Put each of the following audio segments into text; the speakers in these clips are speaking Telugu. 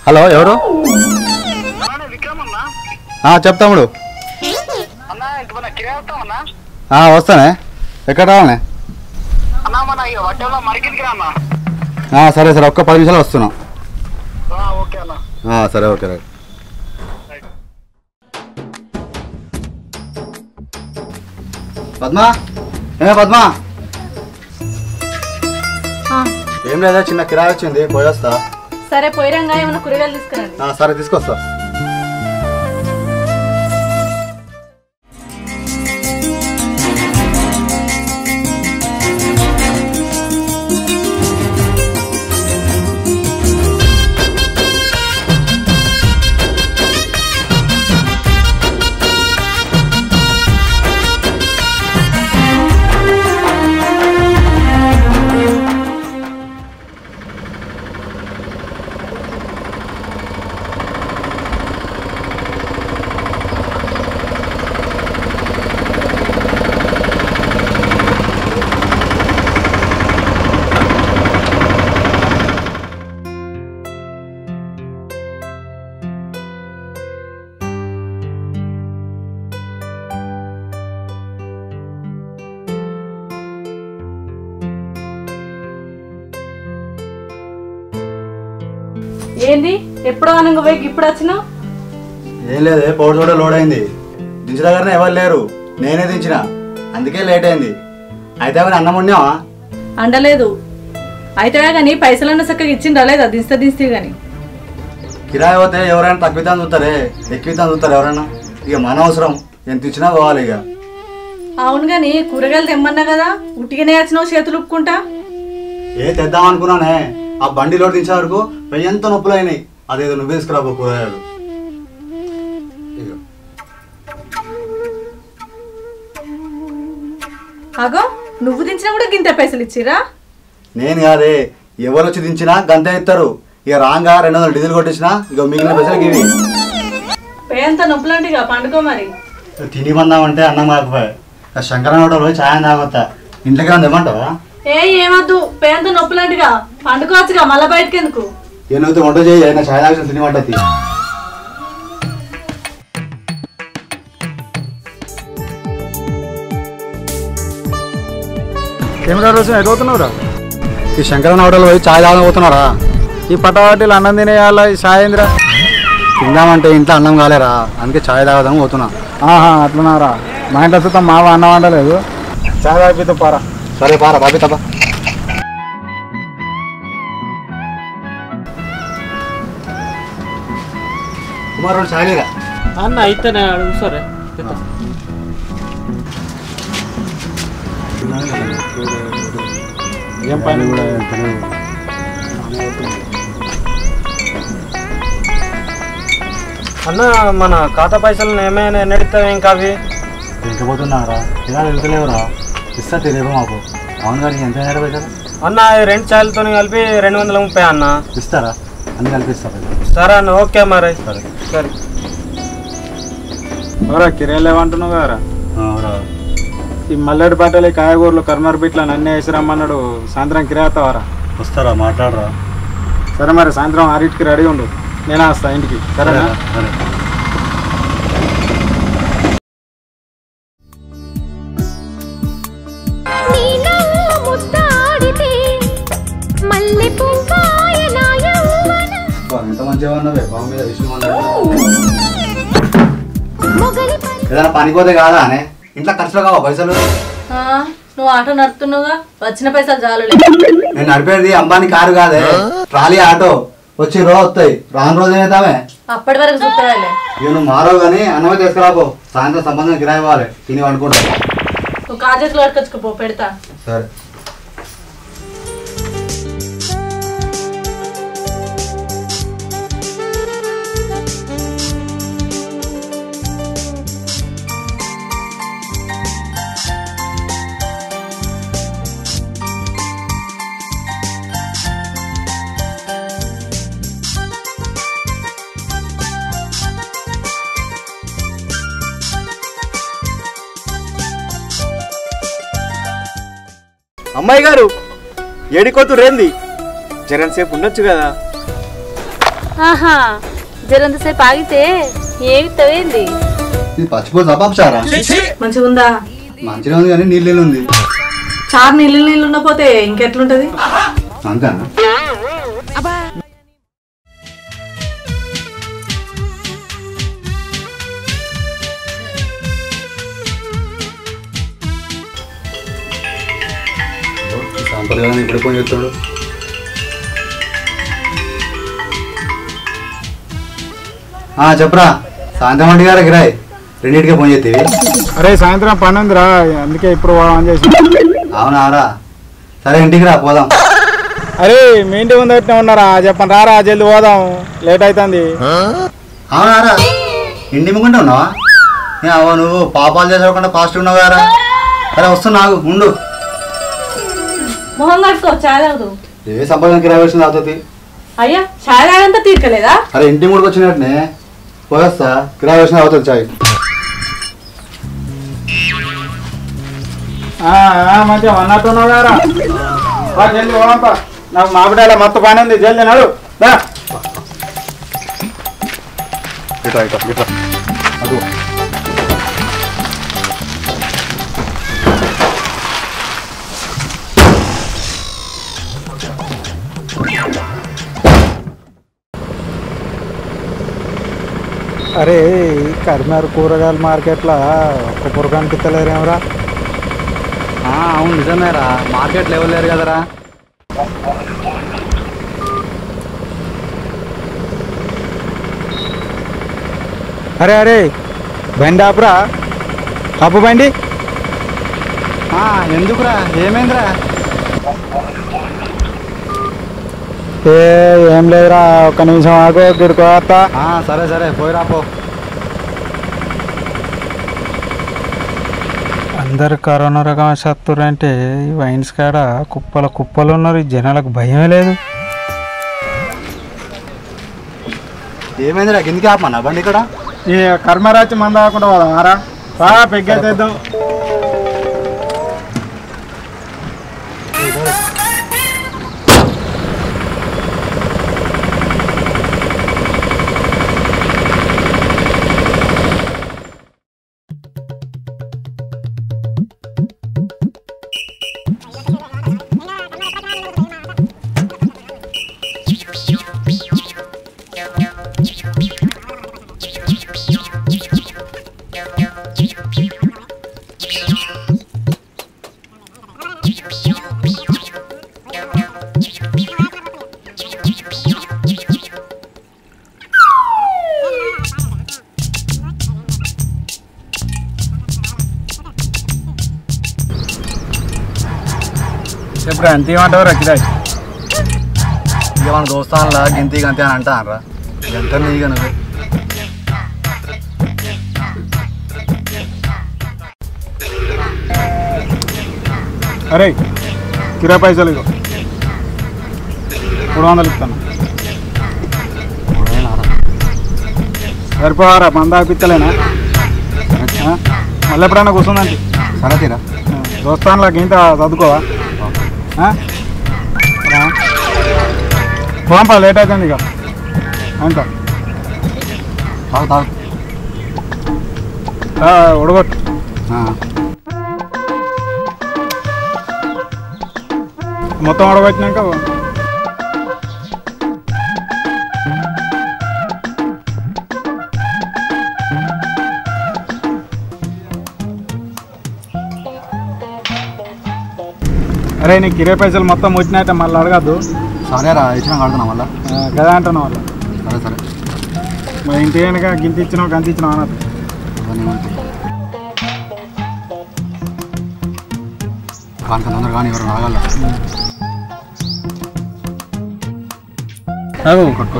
హలో ఎవరు? చెప్తాముడు వస్తానే. ఎక్కడ రావాలనే? సరే సరే ఒక్క 10 నిమిషాలు వస్తున్నాం. సరే ఓకే రైట్. పద్మా పద్మా ఏం లేదా, చిన్న కిరాయి వచ్చింది పోయొస్తా. సరే పోయిరంగా ఏమైనా కూరగాయలు తీసుకురండి. సరే తీసుకొస్తా. ఏంది ఎప్పుడో అనంగా పోయి ఇప్పుడు వచ్చినావు? ఏం లేదే, పౌడర్ కూడా లోడ్ అయింది. దించిన దగ్గరనే ఎవరు లేరు, నేనే దించిన, అందుకే లేట్ అయింది. అయితే అన్నం వండావా? అండలేదు. అయితే కానీ పైసలన్నా చక్కగా ఇచ్చింది రాలేదా? దిస్తే గాని కిరాయి పోతే ఎవరైనా తక్కువ చూస్తారే, ఎక్కువ చూస్తారు ఎవరైనా. ఇక మన అవసరం ఎంత ఇచ్చినా పోవాలి ఇక. అవును గాని కూరగాయలు తెమ్మన్నా కదా, ఉట్టిగానే వచ్చినావు చేతులు ఉప్పుకుంటా? తెద్దాం అనుకున్నానే, ఆ బండి లోటు దించే వరకు ఎంత నొప్పులు అయినాయి. అదేదో నువ్వు తీసుకురాబో కూరగాయలు. అగో నువ్వు దించినా కూడా గింత పైసలు ఇచ్చిరా? నేను కాదే, ఎవరు వచ్చి దించినా గంతే ఇస్తారు. ఇక రాంగా 200 డీజిల్ కొట్టించినా ఇక మిగిలిన పైసలు ఇవి. పేంత నొప్పులంటే పండుకో మరి. తినిమందామంటే అన్నం కాకపోయా. శంకరన్ హోటల్ పోయి ఛాయ్ తాగొత్తా. ఇంట్లోకి ఏమన్నా తెమ్మంటావా? ఏమద్దు, పేంత నొప్పులంటిగా పండుకోవచ్చుగా, మళ్ళీ బయటకి ఎందుకు? నువ్వు వంట చేయి, నా ఛాయ్ తాగి తినిమంట. కెమెరా రోజు ఎదుగుతున్నావురా? ఈ శంకరన్ హోటల్ పోయి ఛాయ్ తాగబోతున్నారా? ఈ పటావాటీలు అన్నం తినేయాల ఈ సాయంద్ర తిందామంటే ఇంట్లో అన్నం కాలేరా, అందుకే ఛాయ్ తాగదాము పోతున్నా. అట్లున్నారా? మా ఇంట్లో చూద్దాం, మావ అన్నం వండలేదు. ఛాయ్ తాగితే పారా. సరే పారా బాబీ తప్ప. కుమార్ ఛాయ్ లేదా అన్న? అయితేనే అడుగు. సరే ఏం పని కూడా అన్న, మన ఖాతా పైసలు ఏమైనా ఎన్నడిస్తావు? ఇంకా అవి ఇంకపోతున్నారా? ఇలా వెళ్తలేవురా? ఇస్తా తెలియదు మాకు. అవును గారు ఎంత అయినా పైసలు అన్న? 2 ఛాయలతో కలిపి 230 అన్న. ఇస్తారా? అన్ని కల్పిస్తారు. సరే అన్న, ఓకే మరి. సరే సరే. ఎవరా కిరాయిలు ఏమంటున్నావు కదరా? ఈ మల్లెడి బట్టలు, కాయగూరలు, కర్మర్ బిట్ల అన్నీ వేసి రమ్మన్నాడు. సాయంత్రం కిరాయితావారా? వస్తారా? మాట్లాడరా? సరే మరి సాయంత్రం 6కి రెడీ ఉండు, నేనే వస్తా ఇంటికి. సరేనా? సరే. ఎంత మంచిగా ఉన్నావే, బాగు మీద విషయం ఏదైనా పనిపోతే కాదా అనే? ఇంట్లో ఖర్చులో కావా పైసలు? నువ్వు ఆటో నడుపుతున్నావుగా, వచ్చిన పైసలు చాలు. నేను నడిపేది అంబానీ కారు కాదే, ట్రాలీ ఆటో. వచ్చి రోజు వస్తాయి, రాను రోజు ఏమవుతామే. అప్పటి వరకు చూస్తాలే. ఇక నువ్వు మారవు కానీ అన్నమే తీసుకురాబో. సాయంత్రం సంబంధం కిరాయి ఇవ్వాలి, తిని వండుకుంటా. నువ్వు కాజేసులు పట్టుకొచ్చుకోపో, పెడతా. సరే. అమ్మాయి గారు, ఏడికోతు రేంది? జగన్ సేపు ఉండొచ్చు కదా. ఆహా జరంతసేపు ఆగితే ఏమి తవ్వేంది ఇది పచ్చిపోతా పాపచారా మంచిగా ఉందా మంచిగా ఉంది కానీ నీళ్ళు ఉంది చారు నీళ్ళు ఉండపోతే ఇంకెట్లుంటది అంతేనా సంపద ఇప్పుడు పోయి చెప్తాడు చెప్పరా సాయంత్రం వంటి గారు గిరాయి రెండింటికే ఫోన్ చేస్తేవి అరే సాయంత్రం పని ఉందిరా అందుకే ఇప్పుడు ఆన్ చేసి అవునారా సరే ఇంటికి రా పోదాం అరే మీ ఇంటి ముందు పెట్టినా ఉన్నారా చెప్పండి రారా జల్ది పోదాం లేట్ అవుతుంది అవునారా ఇంటి ముందు ఉన్నావా నువ్వు పాపాలు చేసుకోకుండా ఫాస్ట్ ఉన్నావు కదా అరే వస్తున్నావు ఉండు మొహం కట్టుకో చాయ్ తాగుదు ఏ సంపాదన కిరాయి వచ్చింది అవుతుంది అయ్యా చాయ్ తాగంతా తీర్కలేదా అరే ఇంటి ముందుకు వచ్చినట్టునే పోయేస్తా కిరాయి వచ్చిన అవుతుంది చాయ్ మంచిగా అన్నట్టున్నావు గారా జల్ది పోదాంపా నాకు మామిడాల మొత్తం పని ఉంది జల్ది నడు ఇట్లా ఇట్లా ఇట్లా అదు అరే కరీంనగర్ కూరగాయల మార్కెట్లో ఒక్క పురకానికి తెలియరేమరా అవును నిజమేరా మార్కెట్లో ఎవరు లేరు కదరా అరే అరే బండి ఆపురా ఆపు బండి ఎందుకురా ఏమైందిరా ఏం లేదురా ఒక్క నిమిషం ఆగు గిడుకోవత్తా సరే సరే పోయిరా పో అందరు కరోనా రకం సత్తురంటే ఈ వైన్స్ కాడ కుప్పలు ఉన్నారు ఈ జనాలకు భయమే లేదు ఏమైందిరా కిందికి ఆపమన్నా బండి ఇక్కడ ఈ కర్మరాచి మంద కాకుండా పోదాం పెగ్గేద్దాం ఇప్పుడు అంత ఏమంటావు కిరాయి ఇక మన దోస్తాన్లా గింతి గంతి అని అంటానరా ఎంత నీగా నువ్వు అరే కిరా పైసలు ఇగో 300 ఇస్తాను సరిపోవారా మంద ఆపిత్తలేనా మళ్ళీ ఎప్పుడైనా కూర్చుందండి సరే తీరా దోస్తాన్లా గింత చదువుకోవా పోంపా లేట్ అవుతుంది ఇక అంత తాగు తాగు ఉడగొట్టు మొత్తం ఉడగొట్టినాక అరే నీకు 20 పైసలు మొత్తం వచ్చినాయితే మళ్ళీ అడగద్దు సరేరా ఇచ్చినా కడుతున్నా మళ్ళా కదా అంటున్నావు వాళ్ళ సరే సరే మరి ఇంటి వెనక గింత ఇచ్చినావు గంత ఇచ్చినావు అన్నది కానీ తొందరగా కానీ ఎవరు రాగల కొట్టుకో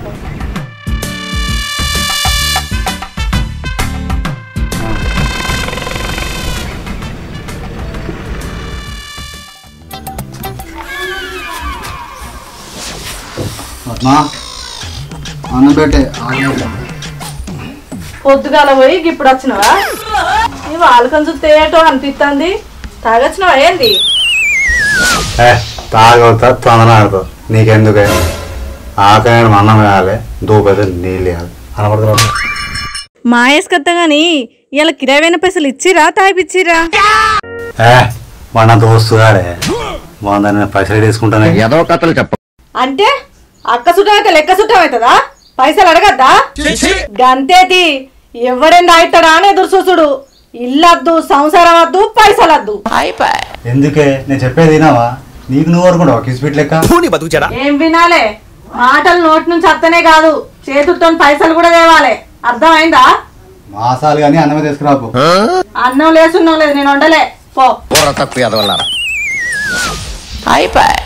అన్నం పెట్టే పొద్దుగాల పోయి ఇప్పుడు వచ్చినవా నీ వాళ్ళకం చూస్తే ఏటో అనిపిస్తుంది తాగొచ్చినవా ఏంది తాగవుతా తొందర ఆడుతావు నీకెందుకే ఆకలి అన్నం వేయాలి దూపైతే నీళ్ళు వేయాలి అనపడుతున్నా మాయేసుకొత్త గాని ఇలా కిరాయిన పైసలు ఇచ్చిరా తాగిపిచ్చిరా? మన దోస్తుగాడే బాగుందని పైసలు తీసుకుంటానే ఏదో కథలు చెప్ప అంటే అక్క సుట్టమైతే లెక్క సుట్టమవుతుందా? పైసలు అడగద్దా? గంతేటి ఎవడేం తాగుతాడా అని ఎదురు చూసుడు. ఇల్లద్దు, సంసారం వద్దు, పైసలు వద్దు. ఎందుకే నేను చెప్పేది వినావా? నీకు నువ్వు అనుకుంటావా కిస్పిట్ లెక్క? ఏం వినాలే? మాటలు నోటి నుంచి అత్తనే కాదు, చేతులతో పైసలు కూడా తేవాలి. అర్థమైందా? మాసాలు కానీ అన్నమే తీసుకురాపు. అన్నం లేసున్నాం లేదు, నేను వండలే పో. తక్కువ ఎదవల్లారా అయిపోయి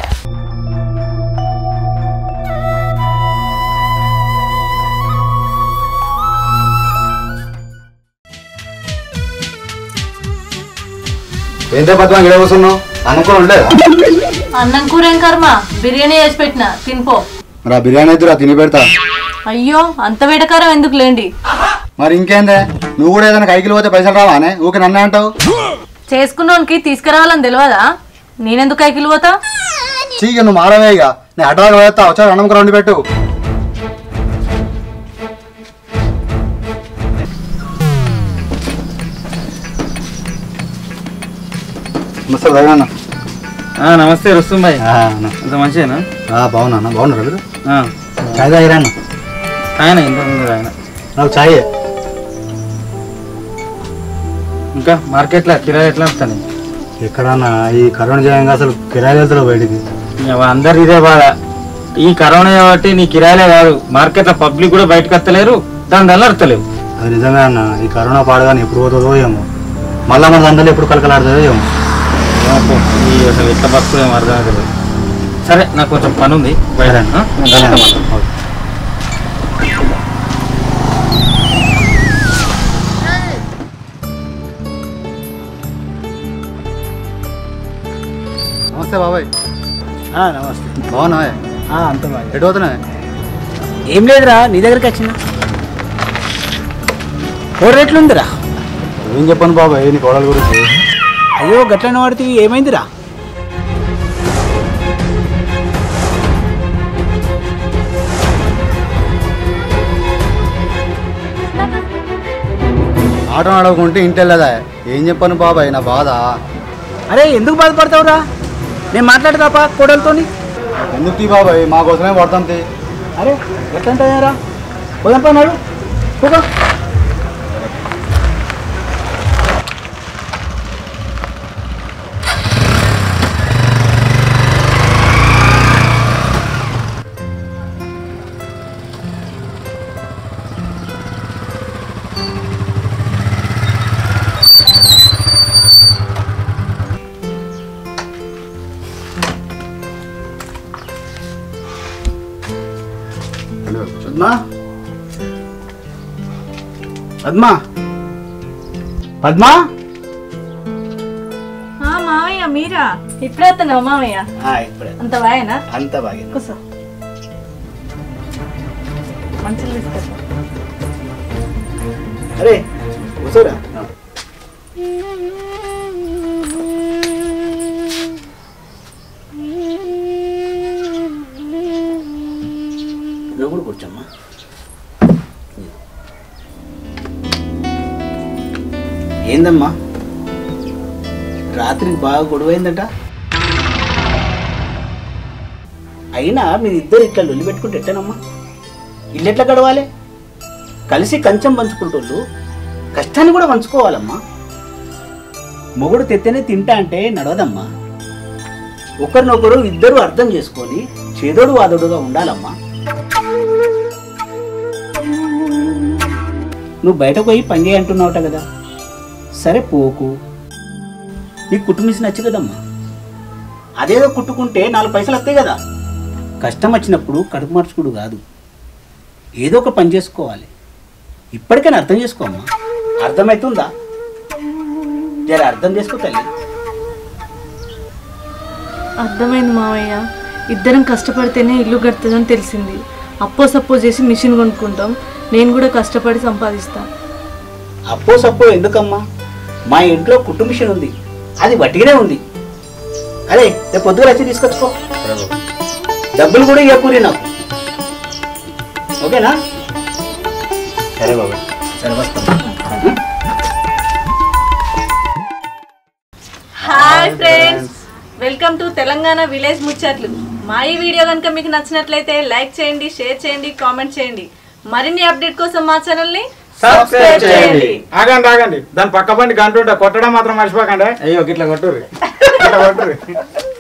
ఏంటే పద్మా గిడ కూర్చున్నావు? అన్నం కూడా ఉండేదా? అన్నం కూర ఏం కర్మ, బిర్యానీ చేసి పెట్టిన తినిపో. మరి ఆ బిర్యానీ అయితే తిని పెడతా. అయ్యో అంత వేడకారం ఎందుకు లేండి. మరి ఇంకేందే, నువ్వు కూడా ఏదైనా కైకిలు పోతే పైసలు రావానే ఊకే నన్నే అంటావు? చేసుకున్నోనికి తీసుకురావాలని తెలియదా? నేనెందుకు కైకిలు పోతా? చీక నువ్వు మారవే ఇక. నేను అడ్డాగా పోతా, వచ్చా అన్నం కూర వండి పెట్టు. నమస్తే రుస్తుం భాయ్. అంత మంచిదేనా? బాగున్నా. బాగున్నారు మీరు? చాయ్ తాగిరా అన్న? ఆయన ఇంత ఆయన నాకు చాయ్. ఇంకా మార్కెట్లో కిరాయి ఎట్లా వస్తాను? ఎక్కడన్నా ఈ కరోనా చేయంగా అసలు కిరాయి వెళ్తాడు బయటికి. అందరు ఇదే బాధ. ఈ కరోనా కాబట్టి నీ కిరాయిలే కాదు, మార్కెట్లో పబ్లిక్ కూడా బయటకు వస్తలేరు, దాని వల్ల అర్థలేవు. అది నిజమే అన్న. ఈ కరోనా పాడగానే ఎప్పుడు పోతుందో ఏమో, మళ్ళా మన అందరూ ఎప్పుడు కలకలాడుతుందో ఏమో. ఈ అసలు ఎట్లా బతుకులు ఏమో అర్థం అవుతుంది. సరే నాకు కొంచెం పని ఉంది బయట. నమస్తే బాబాయ్. నమస్తే. బాగున్నావే? అంత బాగా. ఎటు పోతున్నావే? ఏం లేదురా, నీ దగ్గరికి వచ్చిన. ఓ రేట్లుందిరా. ఏం చెప్పాను బాబాయ్ నీ కోడల గురించి? అయ్యో గట్లనే వాడితే ఏమైందిరా? ఆటో ఆడకుంటే ఇంటి వెళ్ళదా? ఏం చెప్పాను బాబాయ్ నా బాధ. అరే ఎందుకు బాధపడతావురా? నేను మాట్లాడతాపా కోడలతోని. ఎందుకు తీ బాబాయ్, మా కోసమే పడతాం తీ. అరే ఎట్లంటారా? పోదాం పన్నాడు పోగా. పద్మా, పద్మా, పద్మా. మామయ్య మీరా? ఇప్పుడే వస్తున్నావు మామయ్య? ఇప్పుడే. అంత బాయేనా? అంత బాగా కూర్చో. మంచిగా తీసుకొస్తా. అరే కూర్చోరా. నువ్వు కూర్చోమ్మా. ఏందమ్మా రాత్రికి బాగా గొడవైందట? అయినా మీరిద్దరు ఇట్లా లొల్లి పెట్టుకుంటే ఎట్టనమ్మా? ఇల్లు ఎట్లా గడవాలి? కలిసి కంచం పంచుకుంటోళ్ళు కష్టాన్ని కూడా పంచుకోవాలమ్మా. మొగుడు తెత్తేనే తింటా అంటే నడవదమ్మా. ఒకరినొకరు ఇద్దరు అర్థం చేసుకొని చేదోడు వాదోడుగా ఉండాలమ్మా. నువ్వు బయటకు పోయి పని చేయి అంటున్నావుట కదా, సరే పోకు. నీకు కుటుంబించి నచ్చు కదమ్మా. అదేదో కుట్టుకుంటే 4 పైసలు వస్తాయి కదా. కష్టం వచ్చినప్పుడు కడుపు మార్చుకుడు కాదు, ఏదో ఒక పని చేసుకోవాలి. ఇప్పటికైనా అర్థం చేసుకోమ్మా. అర్థమవుతుందా? జర అర్థం చేసుకో తల్లి. అర్థమైంది మావయ్య. ఇద్దరం కష్టపడితేనే ఇల్లు కడుతుందని తెలిసింది. అప్పో సప్పో చేసి మిషన్ కొనుక్కుంటాం. నేను కూడా కష్టపడి సంపాదిస్తా. అప్పో సప్పో ఎందుకమ్మా? మా ఇంట్లో కుట్టు మిషన్ ఉంది, అది వట్టిగానే ఉంది. అరే రేపు పొద్దుగా వచ్చి తీసుకొచ్చుకో. డబ్బులు కూడా ఇవ్వకూరి నాకు. ఓకేనా? సరే బాబాయ్. సరే వస్తాం. Hi friends, welcome to Telangana village ముచ్చట్లు. మా ఈ వీడియో కనుక మీకు నచ్చినట్లయితే లైక్ చేయండి, షేర్ చేయండి, కామెంట్ చేయండి. మరిన్ని అప్డేట్ కోసం మా ఛానల్ని సబ్స్క్రైబ్ చేయండి. ఆగండి దాని పక్క బండి గంటుంటా కొట్టడం మాత్రం మర్చిపోకండి. అయ్యో గిట్లా కొట్టుర్రి.